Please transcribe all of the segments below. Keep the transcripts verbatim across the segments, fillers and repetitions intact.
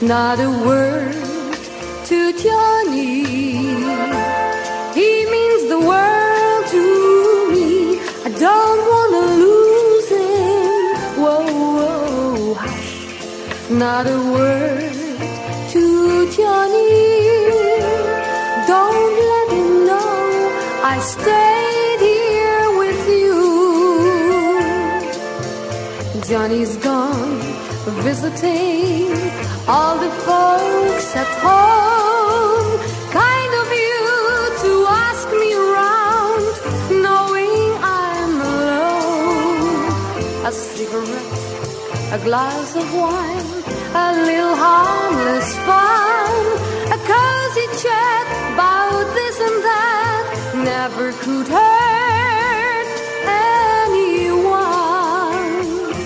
not a word to Johnny. He means the world to me. I don't wanna lose him. Whoa, whoa, hush, not a word to Johnny. Don't let him know I stayed here with you. Johnny's gone visiting all the folks at home. Kind of you to ask me around, knowing I'm alone. A cigarette, a glass of wine, a little harmless fun, a cozy chat about this and that never could hurt anyone.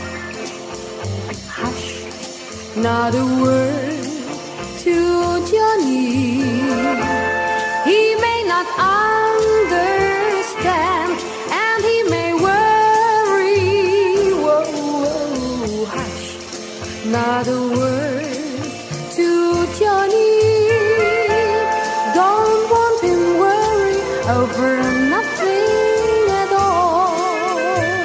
Hush, not a word to Johnny. He may not understand, and he may worry. Whoa, whoa, hush, not a word to Johnny. Don't want him worry over nothing at all.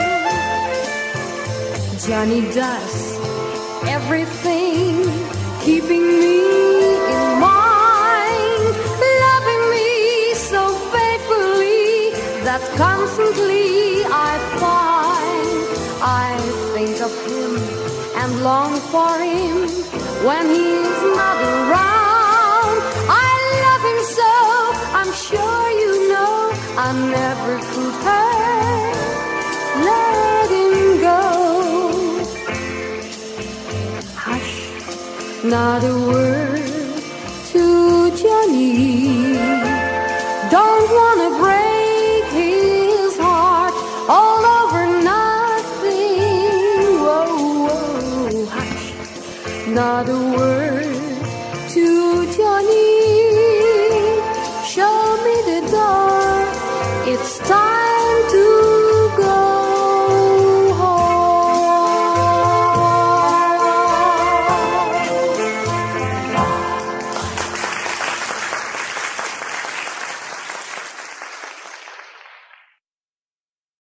Johnny does everything, keeping me in mind, loving me so faithfully that constantly I find I think of him and long for him when he's not around. I love him so, I'm sure you know I never could hurt, let him go. Hush, not a word to Johnny. Don't wanna break his heart all over nothing. Whoa, whoa, hush, not a word to